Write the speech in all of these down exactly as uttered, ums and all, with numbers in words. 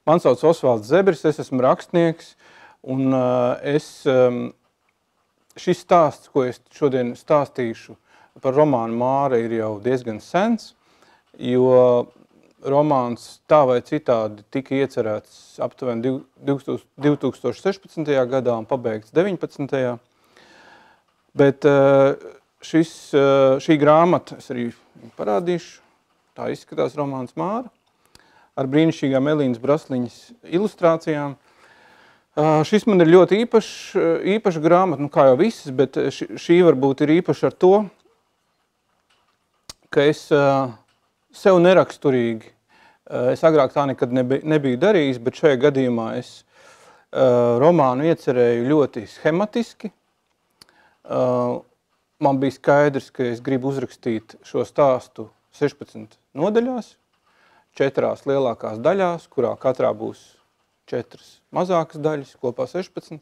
Man sauc Osvalds Zebris, es esmu rakstnieks, un uh, es, um, šis stāsts, ko es šodien stāstīšu par romānu Māra, ir jau diezgan sens, jo romāns tā vai citādi tika iecerēts aptuveni divi tūkstoši sešpadsmitajā gadā un pabeigts deviņpadsmitajā. Bet uh, šis, uh, šī grāmata, es arī parādīšu, tā izskatās romāns Māra, ar brīnišķīgām Elīnas Brasliņas ilustrācijām. Uh, šis man ir ļoti īpašs, īpaša grāmata, nu kā jau visas, bet ši, šī varbūt ir īpaša ar to, ka es uh, sev neraksturīgi, uh, es agrāk tā nekad nebi, nebiju darījis, bet šajā gadījumā es uh, romānu iecerēju ļoti schematiski. Uh, man bija skaidrs, ka es gribu uzrakstīt šo stāstu sešpadsmit nodaļās, četrās lielākās daļās, kurā katrā būs četras mazākas daļas, kopā sešpadsmit.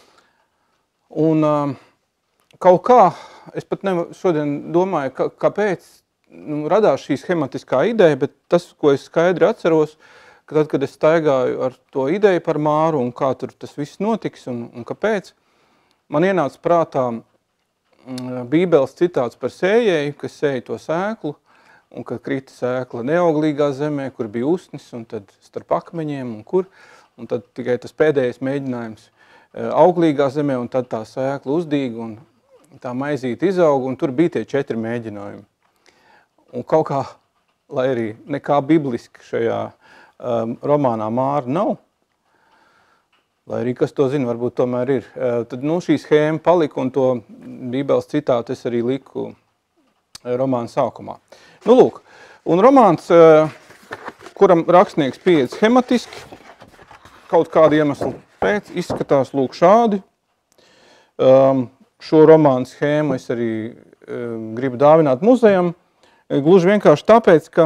Un uh, kaut kā, es pat ne, šodien domāju, ka, kāpēc nu, radās šī schematiskā ideja, bet tas, ko es skaidri atceros, ka tad, kad es staigāju ar to ideju par Māru un kā tur tas viss notiks un, un kāpēc, man ienāca prātā mm, Bībeles citāts par sējēju, kas sēja to sēklu, un kad krita sēkla neauglīgā zemē, kur bija usnis, un tad starp akmeņiem, un kur, un tad tikai tas pēdējais mēģinājums auglīgā zemē, un tad tā sēkla uzdīga, un tā maizīte izauga, un tur bija tie četri mēģinājumi. Un kaut kā, lai arī nekā bibliski šajā um, romānā Māra nav, lai arī kas to zina, varbūt tomēr ir, uh, tad nu, šī schēma palika, un to Bībeles citātu es arī liku romāna sākumā. Nu, lūk, un romāns, kuram rakstnieks pieeja schematiski, kaut kādu iemeslu pēc, izskatās lūk šādi. Um, šo romānu schēmu es arī um, gribu dāvināt muzejam, gluži vienkārši tāpēc, ka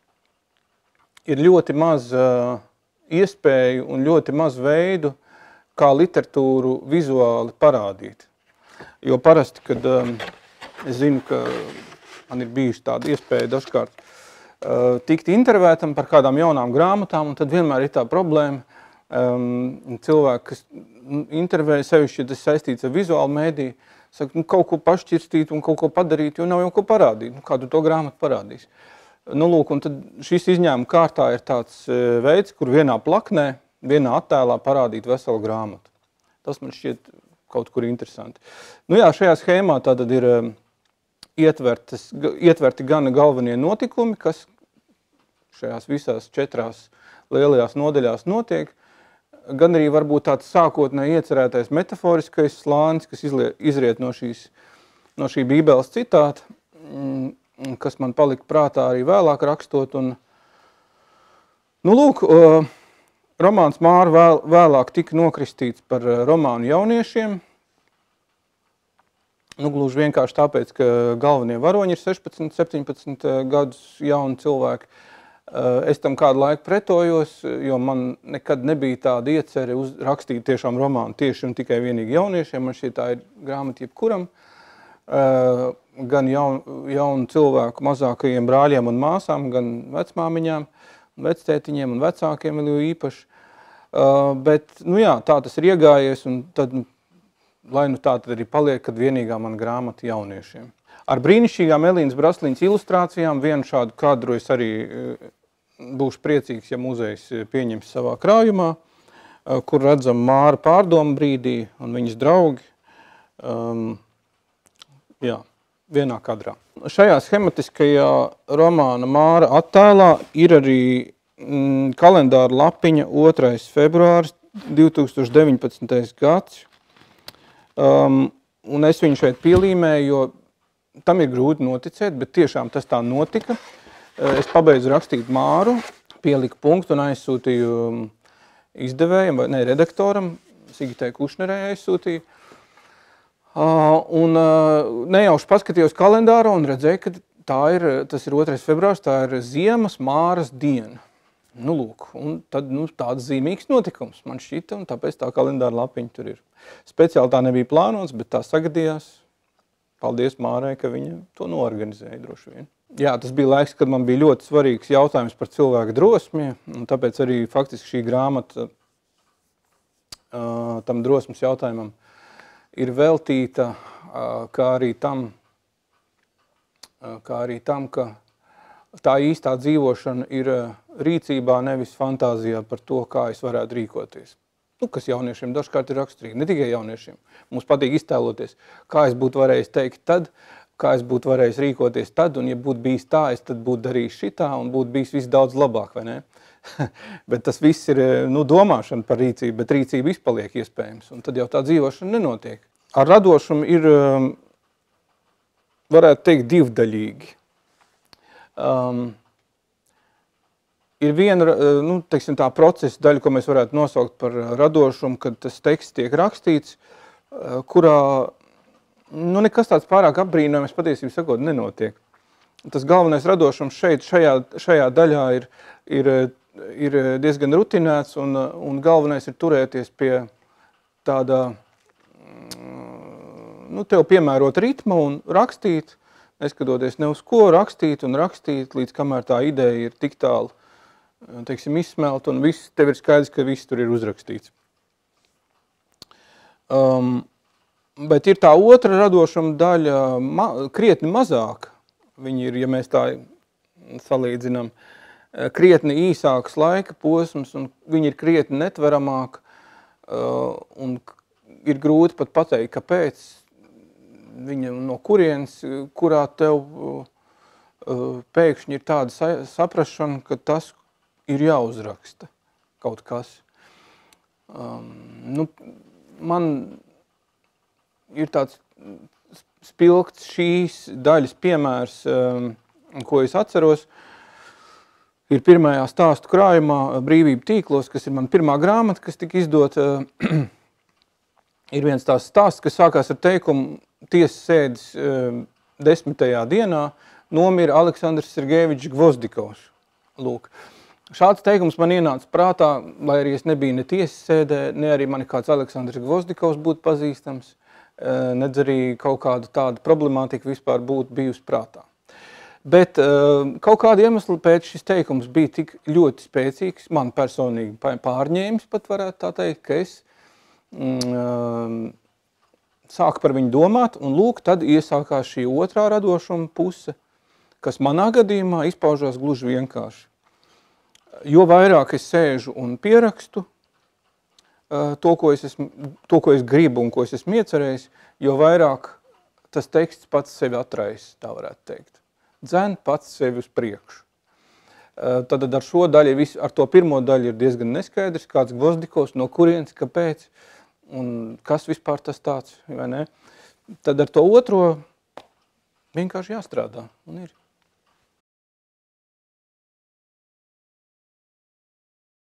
ir ļoti maz uh, iespēju un ļoti maz veidu, kā literatūru vizuāli parādīt. Jo parasti, kad um, es zinu, ka man ir bijuši tāda iespēja dažkārt uh, tikt intervētam par kādām jaunām grāmatām, un tad vienmēr ir tā problēma. Um, cilvēki, kas intervēja sevišķi, ja tas saistīts ar vizuālu mēdīju, saka, nu, kaut ko pašķirstīt un kaut ko padarīt, jo nav jau ko parādīt. Nu, kādu to grāmatu parādīs? Nu, lūk, un tad šis izņēmuma kārtā ir tāds uh, veids, kur vienā plaknē, vienā attēlā parādīt veselu grāmatu. Tas man šķiet kaut kur interesanti. Nu jā, šajā schēmā tātad ir uh, Ietvertas, ietverti gan galvenie notikumi, kas šajās visās četrās lielajās nodaļās notiek, gan arī varbūt tāds sākotnēji iecerētais metaforiskais slānis, kas izlie, izriet no, šīs, no šī Bībeles citāta, kas man palika prātā arī vēlāk rakstot. Un, nu, lūk, romāns Māra vēl, vēlāk tika nokristīts par romānu jauniešiem. Nu, gluži vienkārši tāpēc, ka galvenie varoņi ir sešpadsmit, septiņpadsmit gadus jauni cilvēki. Es tam kādu laiku pretojos, jo man nekad nebija tāda iecere rakstīt tiešām romānu tieši un tikai vienīgi jauniešiem. Man šķiet tā ir grāmata jebkuram. Gan jaunu, jaunu cilvēku mazākajiem brāļiem un māsām, gan vecmāmiņām, vectētiņiem un vecākiem vēl jo īpaši. Bet, nu jā, tā tas ir iegājies, un tad lai nu tā tad arī paliek, kad vienīgā mana grāmata jauniešiem. Ar brīnišķīgām Elīnas Brasliņas ilustrācijām vienu šādu kadru es arī būšu priecīgs, ja muzejs pieņems savā krājumā, kur redzam Māra pārdomu brīdī un viņas draugi. Um, jā, vienā kadrā. Šajā schematiskajā romāna Māra attēlā ir arī mm, kalendāra lapiņa otrais februāris divi tūkstoši deviņpadsmitais gads. Um, un es viņu šeit pielīmēju, jo tam ir grūti noticēt, bet tiešām tas tā notika. Es pabeidzu rakstīt Māru, pieliku punktu un aizsūtīju izdevējam, vai ne, redaktoram, Sigitai Kušnerei aizsūtīju. Uh, un uh, nejauši paskatījos kalendāru un redzēju, ka tā ir, tas ir otrais februārs, tā ir ziemas Māras diena. Nu, lūk, un tad nu, tāds zīmīgs notikums man šķita, un tāpēc tā kalendāra lapiņa tur ir. Speciāli tā nebija plānots, bet tā sagadījās. Paldies Mārai, ka viņa to noorganizēja droši vien. jā, tas bija laiks, kad man bija ļoti svarīgs jautājums par cilvēku drosmi, un tāpēc arī faktiski šī grāmata uh, tam drosmes jautājumam ir veltīta, uh, kā arī tam, uh, kā arī tam, ka tā īstā dzīvošana ir uh, rīcībā, nevis fantāzijā par to, kā es varētu rīkoties. Nu, kas jauniešiem dažkārt ir raksturīgi, ne tikai jauniešiem. Mums patīk iztēloties, kā es būtu varējis teikt tad, kā es būtu varējis rīkoties tad, un ja būtu bijis tā, es tad būtu darījis šitā, un būtu bijis viss daudz labāk, vai ne? Bet tas viss ir, nu, domāšana par rīcību, bet rīcība izpaliek iespējams, un tad jau tā dzīvošana nenotiek. Ar radošumu ir, varētu teikt, divdaļīgi. Um, ir viena, nu, teiksim, tā procesa daļa, ko mēs varētu nosaukt par radošumu, kad tas teksts tiek rakstīts, kurā nu, nekas tāds pārāk apbrīnojams patiesībā sakot nenotiek. Tas galvenais radošums šeit, šajā, šajā daļā ir, ir, ir diezgan rutinēts, un, un galvenais ir turēties pie tāda, nu, tev piemērot ritma un rakstīt, neskatoties ne uz ko, rakstīt un rakstīt, līdz kamēr tā ideja ir tik tālu, teiksim, izsmelt, un viss, tev ir skaidrs, ka viss tur ir uzrakstīts. Um, Bet ir tā otra radošuma daļa ma krietni mazāka. Viņi ir, ja mēs tā salīdzinām, krietni īsāks laika posms, un viņi ir krietni netveramāk, un ir grūti pat pateikt, kāpēc viņa no kurienes, kurā tev pēkšņi ir tāda saprašana, ka tas ir jāuzraksta kaut kas. Um, nu, man ir tāds spilgts šīs daļas piemērs, um, ko es atceros, ir pirmajā stāstu krājumā Brīvība tīklos, kas ir man pirmā grāmata, kas tika izdota. Uh, ir viens tās stāsts, kas sākās ar teikumu tiesas sēdes uh, desmitajā dienā nomira Aleksandrs Sergejevičs Gvozdikovs. Lūk. Šāds teikums man ienāca prātā, lai arī es nebiju ne tiesas sēdē, ne arī mani kāds Aleksandrs Gvozdikovs būtu pazīstams, nedz arī kaut kāda tāda problemātika vispār būtu bijusi prātā. Bet kaut kāda iemesla pēc šis teikums bija tik ļoti spēcīgs, man personīgi pārņēmis pat varētu tā teikt, ka es mm, sāku par viņu domāt, un lūk, tad iesākās šī otrā radošuma puse, kas manā gadījumā izpaužās gluži vienkārši. Jo vairāk es sēžu un pierakstu, To ko, es esmu, to, ko es gribu un ko es esmu iecerējis, jo vairāk tas teksts pats sevi atraisa, tā varētu teikt. Dzen pats sevi uz priekšu. Tad ar šo daļu, ar to pirmo daļu ir diezgan neskaidrs, kāds Gvozdikovs, no kurienes, kāpēc, un kas vispār tas tāds, vai ne? Tad ar to otro vienkārši jāstrādā, un ir.